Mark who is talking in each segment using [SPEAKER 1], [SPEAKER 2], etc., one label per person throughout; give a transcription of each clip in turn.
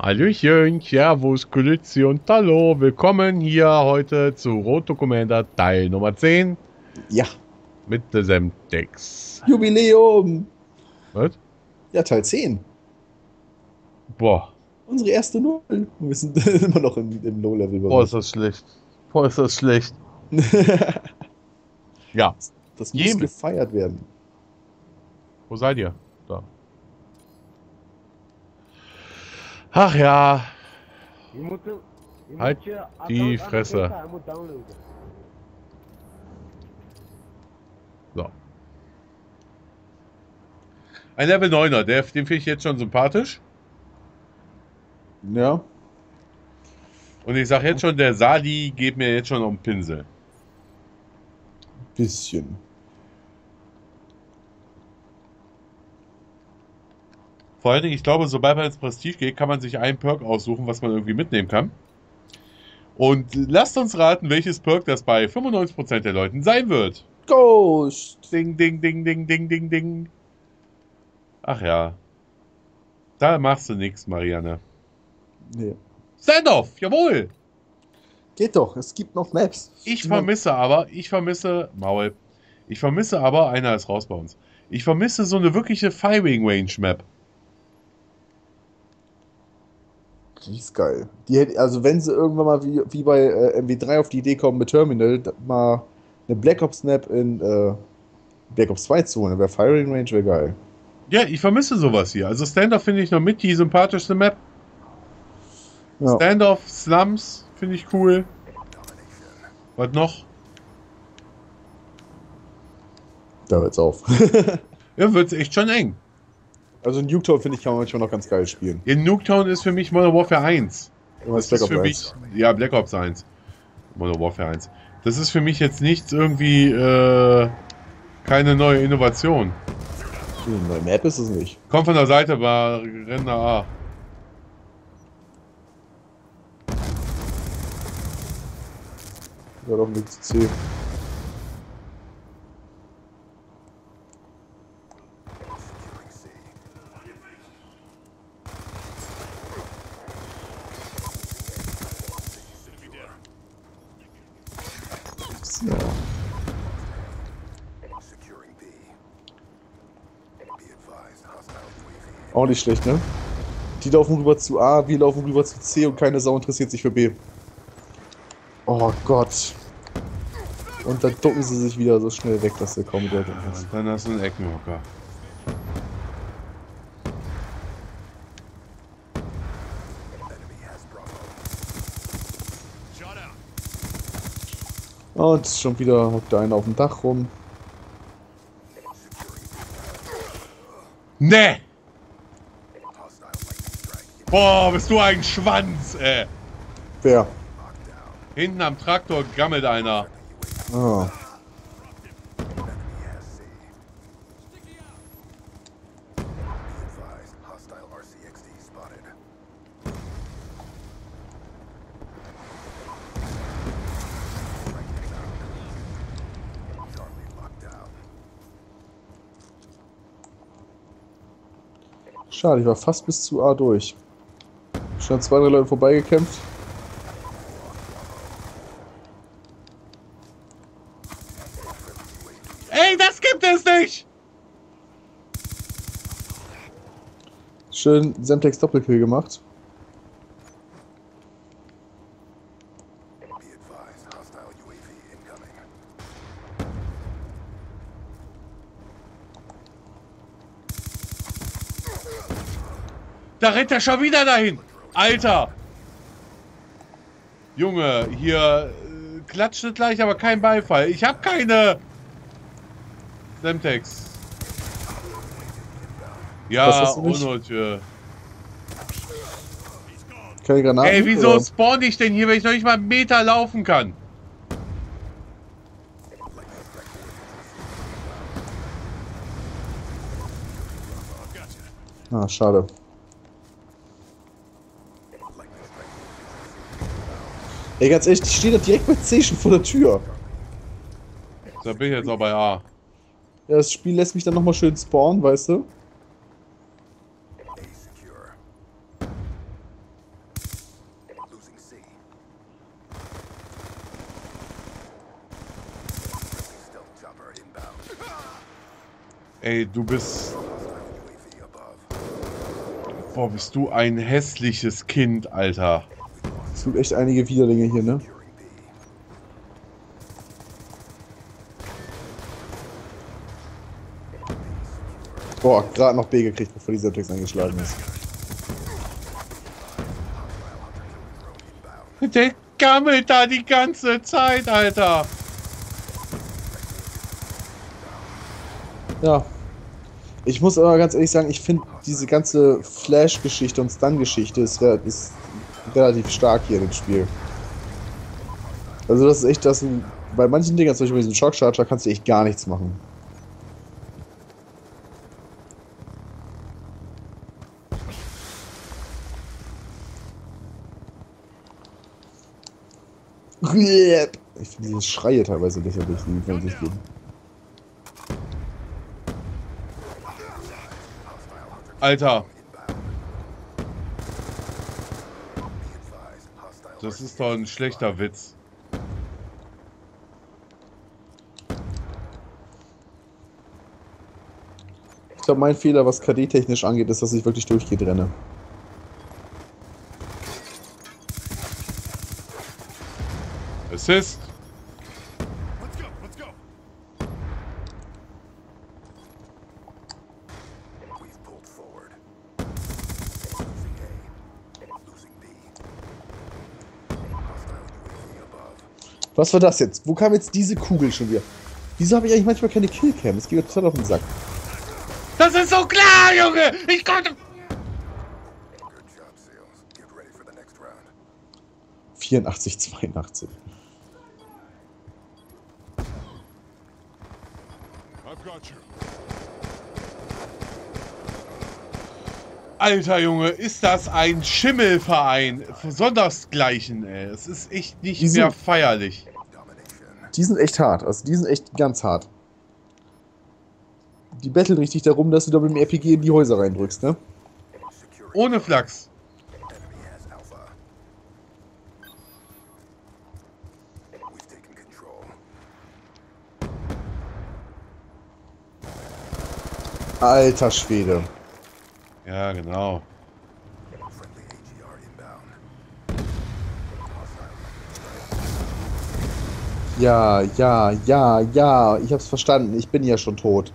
[SPEAKER 1] Hallöchen, Servus, Grüezi und Hallo. Willkommen hier heute zu Roto Commander Teil Nummer 10
[SPEAKER 2] Ja,
[SPEAKER 1] mit der Semtex.
[SPEAKER 2] Jubiläum!
[SPEAKER 1] Was?
[SPEAKER 2] Ja, Teil 10.
[SPEAKER 1] Boah,
[SPEAKER 2] Unsere erste Null. Wir sind immer noch im
[SPEAKER 1] boah, ist
[SPEAKER 2] Low-Level-Bereich.
[SPEAKER 1] das schlecht. Boah, ist das schlecht. Ja,
[SPEAKER 2] Das muss
[SPEAKER 1] Jemen.
[SPEAKER 2] gefeiert werden.
[SPEAKER 1] Wo seid ihr? Da. Ach ja, halt die Fresse. So. Ein Level 9er, den finde ich jetzt schon sympathisch.
[SPEAKER 2] Ja,
[SPEAKER 1] Und ich sag jetzt schon, der Sadi geht mir jetzt schon um den Pinsel.
[SPEAKER 2] bisschen.
[SPEAKER 1] Vor allen Dingen, ich glaube, sobald man ins Prestige geht, kann man sich einen Perk aussuchen, was man irgendwie mitnehmen kann. Und lasst uns raten, welches Perk das bei 95% der Leuten sein wird.
[SPEAKER 2] Ghost!
[SPEAKER 1] Ding, ding, ding, ding, ding, ding, ding. Ach ja. Da machst du nichts, Marianne.
[SPEAKER 2] Nee.
[SPEAKER 1] Standoff, jawohl.
[SPEAKER 2] Geht doch, es gibt noch Maps,
[SPEAKER 1] Ich
[SPEAKER 2] die man.
[SPEAKER 1] vermisse, Maul. Ich vermisse aber, einer ist raus bei uns. Ich vermisse so eine wirkliche Firing Range Map.
[SPEAKER 2] Die ist geil. Die hätte, also, wenn sie irgendwann mal wie bei MW3 auf die Idee kommen mit Terminal, mal eine Black Ops Map in Black Ops 2 zu holen, wäre Firing Range wäre geil.
[SPEAKER 1] Ja, ich vermisse sowas hier. Also Standoff finde ich noch mit die sympathischste Map.
[SPEAKER 2] Ja,
[SPEAKER 1] Standoff, Slums finde ich cool. Was noch?
[SPEAKER 2] da hört's auf.
[SPEAKER 1] Ja, wird's echt schon eng.
[SPEAKER 2] Also, Nuketown finde ich, kann man manchmal noch ganz geil spielen.
[SPEAKER 1] In Nuketown ist für mich Modern Warfare 1.
[SPEAKER 2] Irgendwas
[SPEAKER 1] Das
[SPEAKER 2] Black
[SPEAKER 1] ist
[SPEAKER 2] Ops
[SPEAKER 1] für
[SPEAKER 2] 1.
[SPEAKER 1] mich, ja, Black Ops 1. Modern Warfare 1. Das ist für mich jetzt nichts irgendwie, keine neue Innovation.
[SPEAKER 2] Eine neue Map ist es nicht.
[SPEAKER 1] Kommt von der Seite, war Renner A.
[SPEAKER 2] Ja, doch nichts C. So. Auch nicht schlecht, ne? Die laufen rüber zu A, wir laufen rüber zu C und keine Sau interessiert sich für B. Oh Gott. Und dann ducken sie sich wieder so schnell weg, dass der kaum Geld ist.
[SPEAKER 1] Und dann hast du einen Eckenhocker.
[SPEAKER 2] Und schon wieder hockt da einer auf dem Dach rum.
[SPEAKER 1] Ne! Boah, bist du ein Schwanz, ey!
[SPEAKER 2] Wer?
[SPEAKER 1] Hinten am Traktor gammelt einer.
[SPEAKER 2] Ah. Schade, ich war fast bis zu A durch. Schon an 2, 3 Leute vorbeigekämpft.
[SPEAKER 1] Ey, das gibt es nicht!
[SPEAKER 2] Schön Semtex Doppelkill gemacht.
[SPEAKER 1] Da rennt er schon wieder dahin! Alter! Junge, hier klatscht es gleich, aber kein Beifall. Ich hab keine Semtex.
[SPEAKER 2] Was
[SPEAKER 1] Ja,
[SPEAKER 2] hast du nicht?
[SPEAKER 1] unnötig.
[SPEAKER 2] Keine Granaten?
[SPEAKER 1] Ey, wieso
[SPEAKER 2] oder?
[SPEAKER 1] spawn ich denn hier, wenn ich noch nicht mal einen Meter laufen kann?
[SPEAKER 2] Ah, schade. Ey, ganz ehrlich, die stehen da direkt bei C schon vor der Tür.
[SPEAKER 1] Da bin ich jetzt auch bei A.
[SPEAKER 2] Ja, das Spiel lässt mich dann nochmal schön spawnen, weißt du?
[SPEAKER 1] Ey, du bist... Boah, bist du ein hässliches Kind, Alter.
[SPEAKER 2] Es gibt echt einige Widerlinge hier, ne? Boah, gerade noch B gekriegt, bevor die Semtex eingeschlagen ist.
[SPEAKER 1] Der gammelt da die ganze Zeit, Alter.
[SPEAKER 2] Ja. Ich muss aber ganz ehrlich sagen, ich finde diese ganze Flash-Geschichte und Stun-Geschichte ist relativ stark hier in dem Spiel. Also das ist echt, dass du bei manchen Dingen, zum Beispiel bei diesem Shock Charger, kannst du echt gar nichts machen. Ich finde diese Schreie teilweise lächerlich, die von sich geben.
[SPEAKER 1] Alter. Das ist doch ein schlechter Witz.
[SPEAKER 2] Ich glaube, mein Fehler, was KD-technisch angeht, ist, dass ich wirklich durchgeht renne.
[SPEAKER 1] Assist.
[SPEAKER 2] Was war das jetzt? Wo kam jetzt diese Kugel schon wieder? Wieso habe ich eigentlich manchmal keine Killcam? Das geht mir total auf den Sack.
[SPEAKER 1] Das ist so klar, Junge! Ich konnte...
[SPEAKER 2] 84, 82.
[SPEAKER 1] Alter Junge, ist das ein Schimmelverein? Sondersgleichen, ey. Es ist echt nicht mehr feierlich.
[SPEAKER 2] Die sind echt hart. Also die sind echt ganz hart. Die betteln richtig darum, dass du da mit dem RPG in die Häuser reindrückst, ne?
[SPEAKER 1] Ohne Flachs.
[SPEAKER 2] Alter Schwede.
[SPEAKER 1] Ja, genau.
[SPEAKER 2] Ja, ja, ja, ja. Ich hab's verstanden. Ich bin ja schon tot.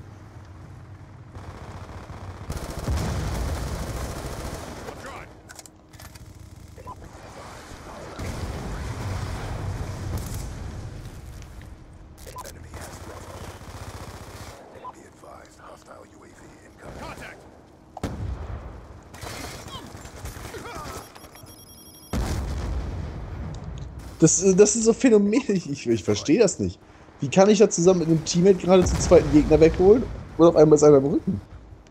[SPEAKER 2] Das ist so Phänomen, ich verstehe das nicht. Wie kann ich da zusammen mit einem Teammate gerade zum zweiten Gegner wegholen und auf einmal ist einer im Rücken?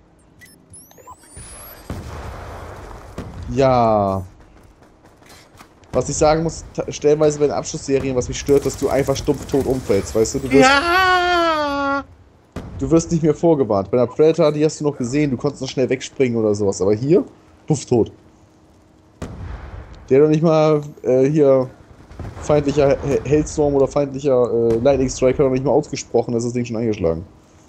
[SPEAKER 2] Ja. Was ich sagen muss, stellenweise bei den Abschlussserien, was mich stört, dass du einfach stumpf tot umfällst, weißt du? Du wirst nicht mehr vorgewarnt. Bei der Predator, die hast du noch gesehen, du konntest noch schnell wegspringen oder sowas, aber hier, puff, tot. Der hat doch nicht mal hier feindlicher Hailstorm oder feindlicher Lightning Strike hat noch nicht mal ausgesprochen, ist das Ding schon eingeschlagen.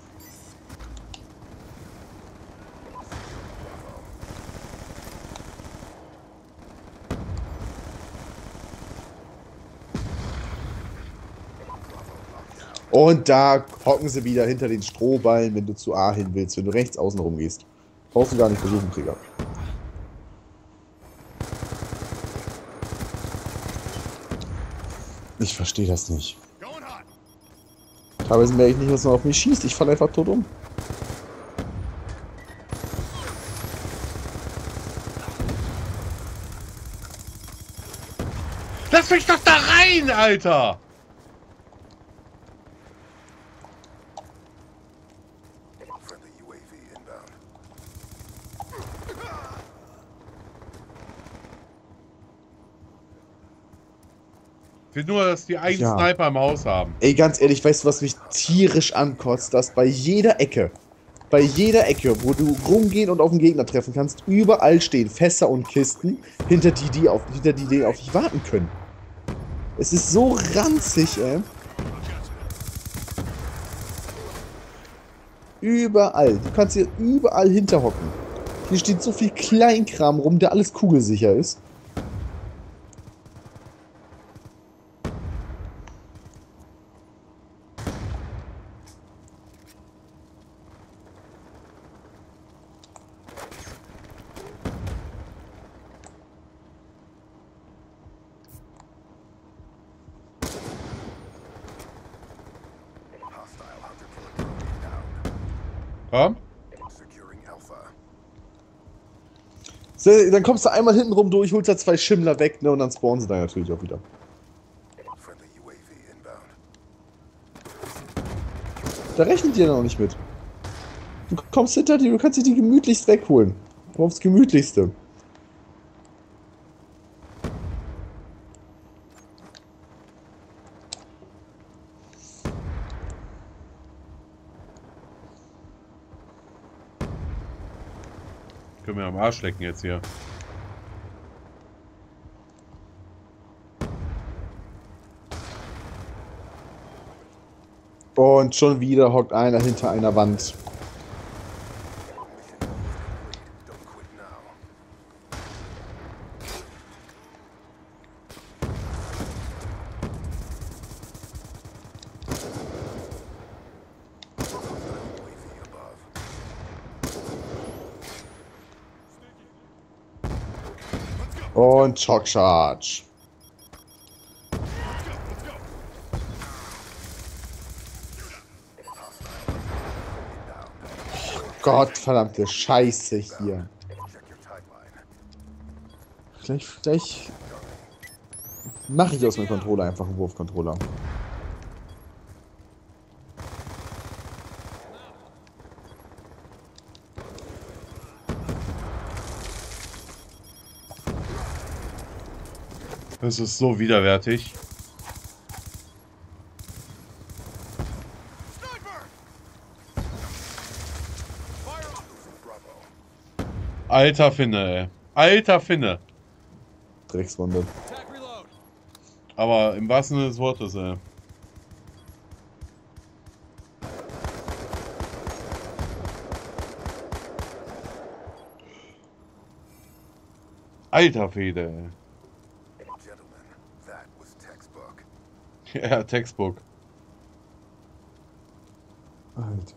[SPEAKER 2] Und da hocken sie wieder hinter den Strohballen, wenn du zu A hin willst, wenn du rechts außen rum gehst. Brauchst du gar nicht versuchen, Krieger. Ich verstehe das nicht. Teilweise merke ich nicht, was man auf mich schießt. Ich falle einfach tot um.
[SPEAKER 1] Lass mich doch da rein, Alter! Ich will nur, dass die einen Sniper im Haus haben.
[SPEAKER 2] Ey, ganz ehrlich, weißt du, was mich tierisch ankotzt? Dass bei jeder Ecke, wo du rumgehen und auf den Gegner treffen kannst, überall stehen Fässer und Kisten, hinter die auf dich warten können. Es ist so ranzig, ey. Überall. Du kannst hier überall hinterhocken. Hier steht so viel Kleinkram rum, der alles kugelsicher ist.
[SPEAKER 1] Komm.
[SPEAKER 2] So, dann kommst du einmal hinten rum durch, holst da 2 Schimmler weg, ne, und dann spawnen sie da natürlich auch wieder. Da rechnet ihr noch nicht mit. Du kommst hinter dir, du kannst dir die gemütlichst wegholen. Aufs Gemütlichste.
[SPEAKER 1] Können wir am Arsch lecken jetzt hier.
[SPEAKER 2] Und schon wieder hockt einer hinter einer Wand. Und Shock Charge. Oh Gott, verdammte Scheiße hier. Gleich mache ich aus meinem Controller einfach einen Wurfcontroller.
[SPEAKER 1] Das ist so widerwärtig. Alter Finne, ey. Alter Finne.
[SPEAKER 2] Dreckswunde.
[SPEAKER 1] Aber im wahrsten Sinne des Wortes, ey. Alter Fede, ey. Ja, Textbook.
[SPEAKER 2] Alter.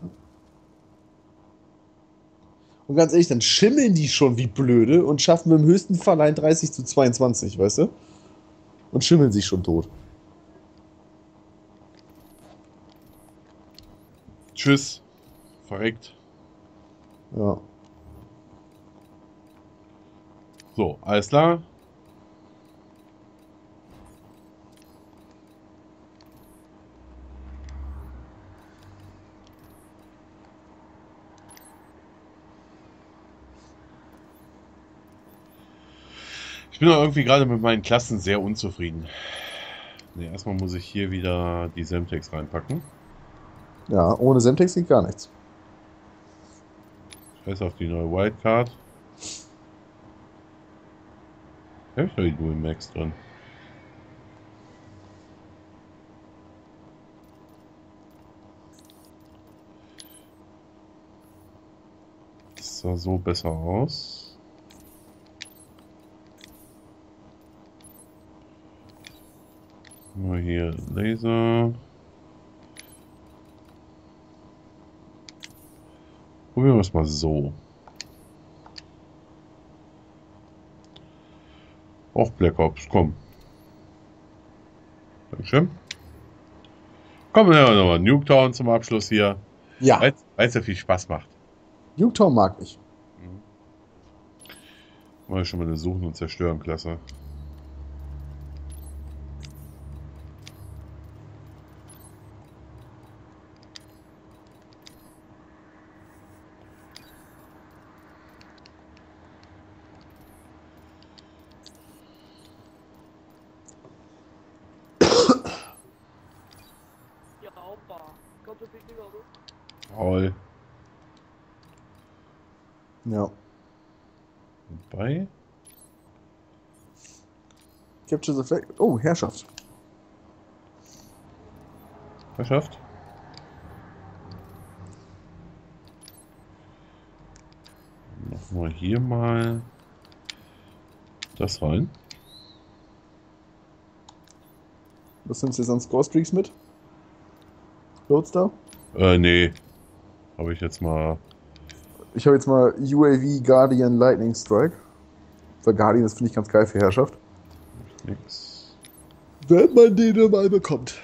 [SPEAKER 2] Und ganz ehrlich, dann schimmeln die schon wie blöde und schaffen im höchsten Fall ein 30:22, weißt du? Und schimmeln sich schon tot.
[SPEAKER 1] Tschüss. Verreckt.
[SPEAKER 2] Ja.
[SPEAKER 1] So, alles klar. Ich bin auch irgendwie gerade mit meinen Klassen sehr unzufrieden. Ne, erstmal muss ich hier wieder die Semtex reinpacken.
[SPEAKER 2] Ja, ohne Semtex geht gar nichts.
[SPEAKER 1] Scheiß auf die neue Wildcard. Da hab ich doch die Dual Max drin. Das sah so besser aus. Mal hier Laser. Probieren wir es mal so. Auch Black Ops, komm. Dankeschön. Kommen wir nochmal Nuketown zum Abschluss hier.
[SPEAKER 2] Ja.
[SPEAKER 1] Weil es ja viel Spaß macht.
[SPEAKER 2] Nuketown mag ich.
[SPEAKER 1] Mal schon mal eine Suchen- und Zerstören-Klasse. Paul.
[SPEAKER 2] Ja.
[SPEAKER 1] Wobei.
[SPEAKER 2] Capture the Flag. Oh, Herrschaft.
[SPEAKER 1] Herrschaft. Nur hier mal das rein.
[SPEAKER 2] Was nimmst du jetzt an Score-Streaks mit? Loadstar?
[SPEAKER 1] Nee. Habe ich jetzt mal.
[SPEAKER 2] Ich habe jetzt mal UAV Guardian Lightning Strike. Weil Guardian, das finde ich ganz geil für Herrschaft.
[SPEAKER 1] Nix.
[SPEAKER 2] Wenn man den mal bekommt.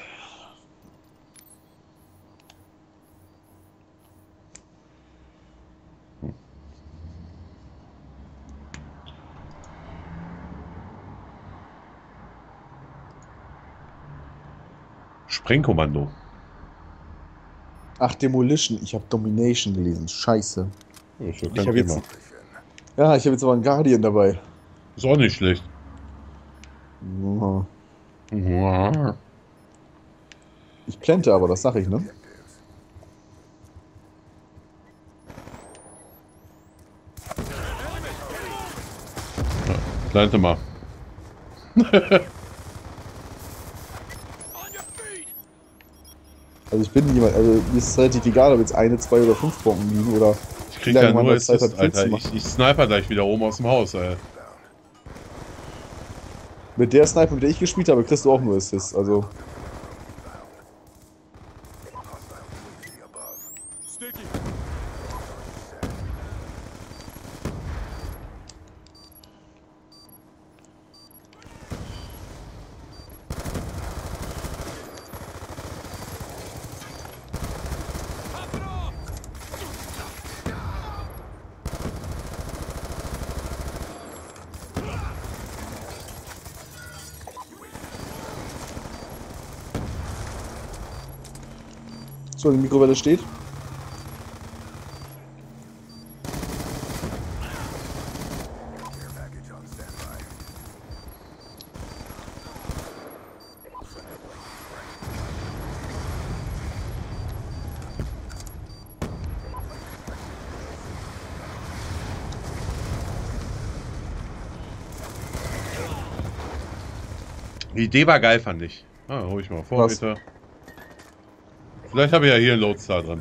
[SPEAKER 1] Sprengkommando.
[SPEAKER 2] Ach, Demolition. Ich habe Domination gelesen. Scheiße.
[SPEAKER 1] Ist ja
[SPEAKER 2] Ich
[SPEAKER 1] kein
[SPEAKER 2] habe
[SPEAKER 1] Thema.
[SPEAKER 2] jetzt. Ja, ich habe jetzt aber einen Guardian dabei.
[SPEAKER 1] Ist auch nicht schlecht.
[SPEAKER 2] Ja.
[SPEAKER 1] Ja.
[SPEAKER 2] Ich plante aber, das sag ich, ne?
[SPEAKER 1] Plante mal.
[SPEAKER 2] Also ich bin jemand, also mir ist es relativ egal, ob jetzt 1, 2 oder 5 Bomben liegen oder
[SPEAKER 1] Ich krieg ja nur
[SPEAKER 2] Zeit
[SPEAKER 1] Assist,
[SPEAKER 2] hat, Kills
[SPEAKER 1] Alter.
[SPEAKER 2] zu machen.
[SPEAKER 1] Ich sniper gleich wieder oben aus dem Haus, ey.
[SPEAKER 2] Mit der Sniper, mit der ich gespielt habe, kriegst du auch nur Assists, also. So, die Mikrowelle steht.
[SPEAKER 1] Die Idee war geil, fand ich. Ah, hol ich mal vor,
[SPEAKER 2] Was?
[SPEAKER 1] bitte. Vielleicht habe ich ja hier einen Loadstar drin.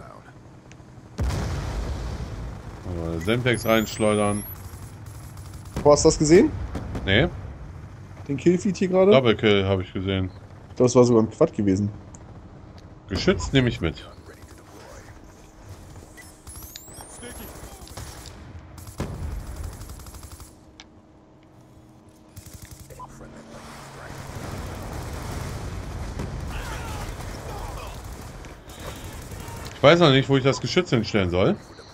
[SPEAKER 1] Semtex reinschleudern.
[SPEAKER 2] Oh, hast du das gesehen?
[SPEAKER 1] Nee,
[SPEAKER 2] Den Killfeed hier gerade?
[SPEAKER 1] Double Kill habe ich gesehen.
[SPEAKER 2] Das war sogar ein Quad gewesen.
[SPEAKER 1] Geschützt nehme ich mit. Ich weiß noch nicht, wo ich das Geschütz hinstellen soll.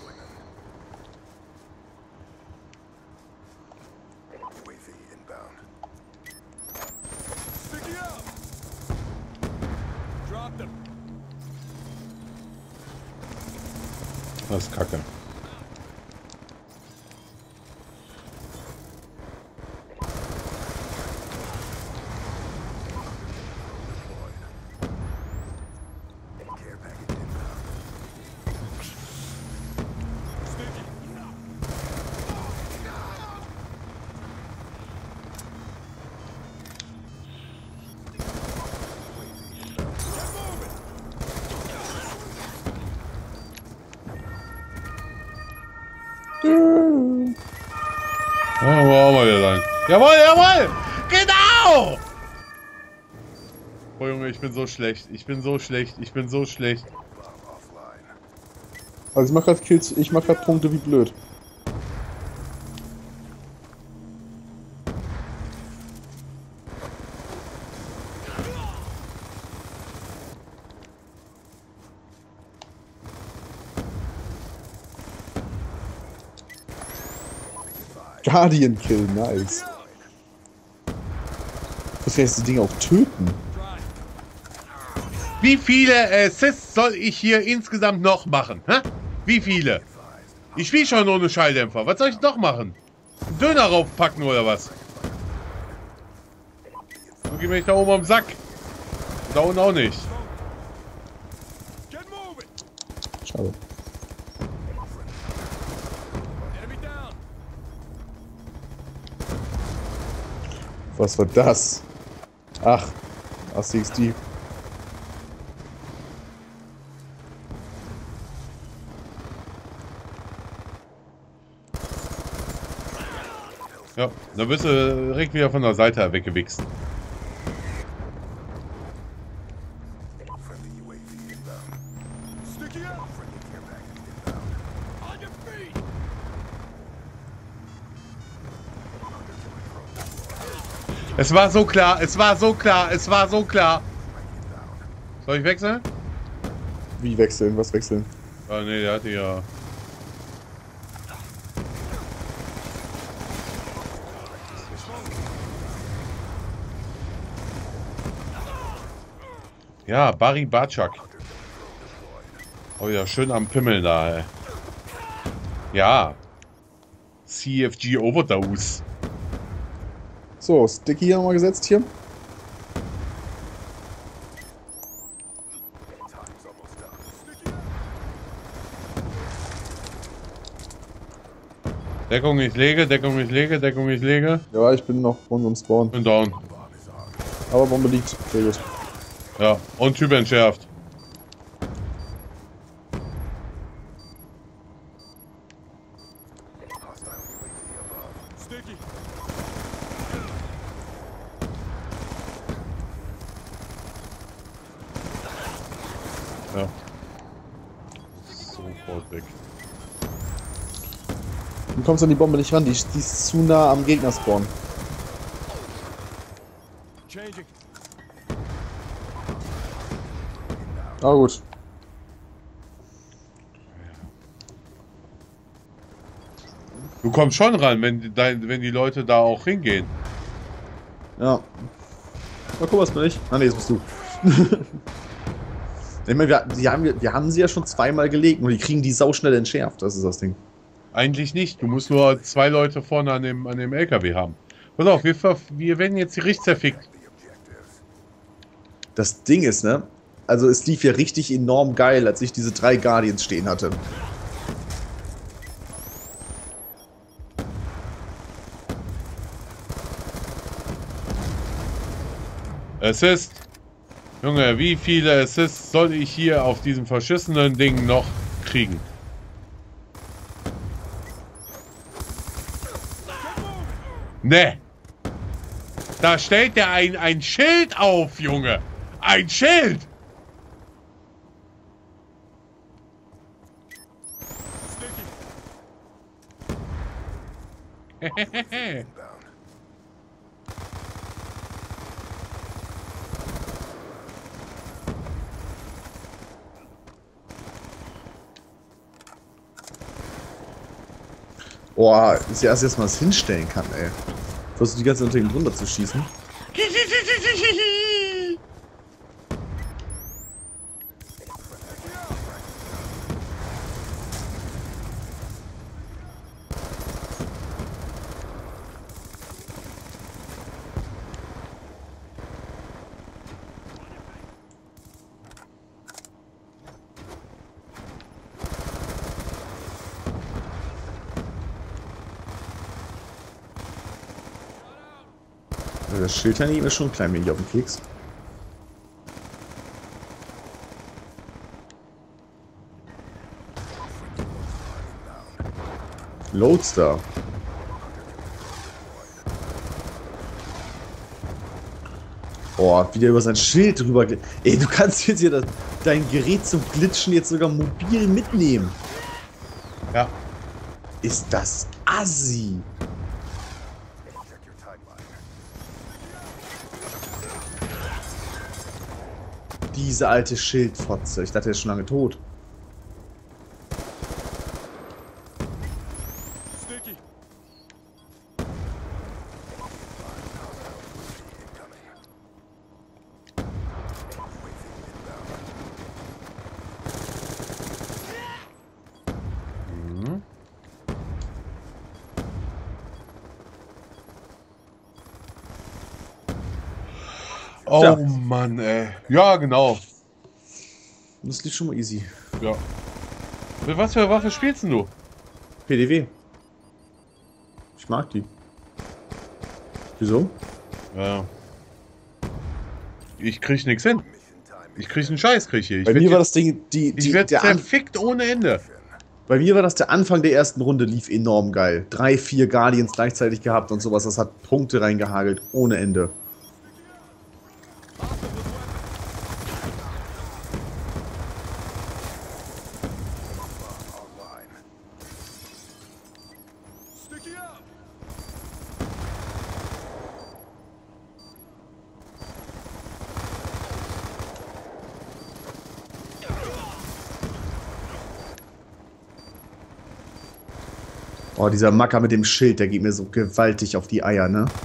[SPEAKER 1] Das ist Kacke. Ja, wo auch mal wieder lang. Jawohl, jawohl! Genau! Oh Junge, ich bin so schlecht. Ich bin so schlecht. Ich bin so schlecht.
[SPEAKER 2] Also ich mach grad Kills, ich mach grad Punkte wie blöd. Guardian Kill, nice. Was heißt die Dinge auch töten?
[SPEAKER 1] Wie viele Assists soll ich hier insgesamt noch machen? Hä? Wie viele? Ich spiele schon ohne Schalldämpfer. Was soll ich noch machen? Einen Döner raufpacken oder was? So geh mir nicht da oben am Sack. Da unten auch nicht.
[SPEAKER 2] Schade. Was war das? Ach, ACXD.
[SPEAKER 1] Ja, dann bist du direkt wieder von der Seite weggewichst. Es war so klar, es war so klar, es war so klar. Soll ich wechseln?
[SPEAKER 2] Wie wechseln? Was wechseln?
[SPEAKER 1] Ah, nee, der hatte ja... Ja, Barry Barczak. Oh ja, schön am Pimmel da, ey. Ja. CFG Overdose.
[SPEAKER 2] So, Sticky hier nochmal gesetzt hier.
[SPEAKER 1] Deckung, ich lege, Deckung, ich lege, Deckung, ich lege.
[SPEAKER 2] Ja, ich bin noch bei unserem Spawn.
[SPEAKER 1] Bin down.
[SPEAKER 2] Aber Bombe liegt. Sehr gut.
[SPEAKER 1] Ja, und Typ entschärft. Ja. Sofort weg.
[SPEAKER 2] Du kommst an die Bombe nicht ran, die ist zu nah am Gegner-Spawn. Ah, gut.
[SPEAKER 1] Du kommst schon ran, wenn die Leute da auch hingehen.
[SPEAKER 2] Ja. Mal gucken, was bin ich. Ah, ne, jetzt bist du. Ich meine, wir haben sie ja schon zweimal gelegt und die kriegen die sauschnell entschärft. Das ist das Ding.
[SPEAKER 1] Eigentlich nicht. Du musst nur 2 Leute vorne an dem LKW haben. Pass auf, wir werden jetzt hier richtig zerfickt.
[SPEAKER 2] Das Ding ist, ne? Also es lief ja richtig enorm geil, als ich diese 3 Guardians stehen hatte.
[SPEAKER 1] Assist. Junge, wie viele Assists soll ich hier auf diesem verschissenen Ding noch kriegen? Ne. Da stellt der ein Schild auf, Junge. Ein Schild.
[SPEAKER 2] Boah, ist ja erst mal was hinstellen kann, ey. Versuchst du die ganze Zeit unter ihm drunter zu schießen? Das Schild daneben ist schon ein klein wenig auf dem Keks. Loadstar. Boah, wieder über sein Schild drüber. Ey, du kannst jetzt hier dein Gerät zum Glitschen jetzt sogar mobil mitnehmen.
[SPEAKER 1] Ja.
[SPEAKER 2] Ist das assi. Diese alte Schildfotze. Ich dachte, er ist schon lange tot.
[SPEAKER 1] Oh
[SPEAKER 2] Tja.
[SPEAKER 1] Mann, ey. Ja, genau.
[SPEAKER 2] Das lief schon mal easy.
[SPEAKER 1] Ja. Mit was für Waffe spielst denn du?
[SPEAKER 2] PDV. Ich mag die. Wieso?
[SPEAKER 1] Ja. Ich krieg nix hin. Ich krieg einen Scheiß, krieg ich hier.
[SPEAKER 2] Bei mir war das Ding,
[SPEAKER 1] Ich werd zerfickt ohne Ende.
[SPEAKER 2] Bei mir war das der Anfang der ersten Runde, lief enorm geil. 3, 4 Guardians gleichzeitig gehabt und sowas. Das hat Punkte reingehagelt ohne Ende. Oh, dieser Macker mit dem Schild, der geht mir so gewaltig auf die Eier, ne?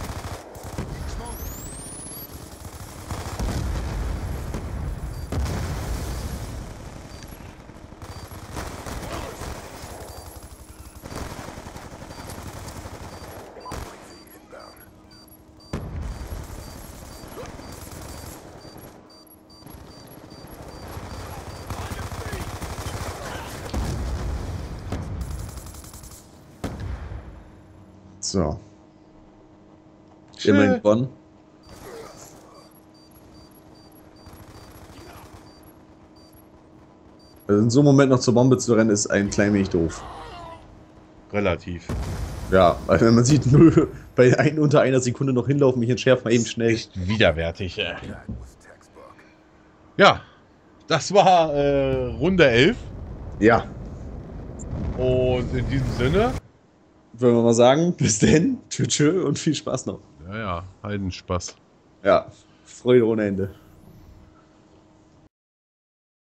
[SPEAKER 2] So. Immerhin gewonnen. Also in so einem Moment noch zur Bombe zu rennen, ist ein klein wenig doof.
[SPEAKER 1] Relativ.
[SPEAKER 2] Ja, weil wenn man sieht, nur bei unter einer Sekunde noch hinlaufen, mich entschärft mal eben schnell.
[SPEAKER 1] Echt widerwärtig. Ja, das war Runde 11.
[SPEAKER 2] Ja.
[SPEAKER 1] Und in diesem Sinne...
[SPEAKER 2] Wollen wir mal sagen, bis denn, tschö und viel Spaß noch.
[SPEAKER 1] Ja, Heidenspaß.
[SPEAKER 2] Ja, Freude ohne Ende.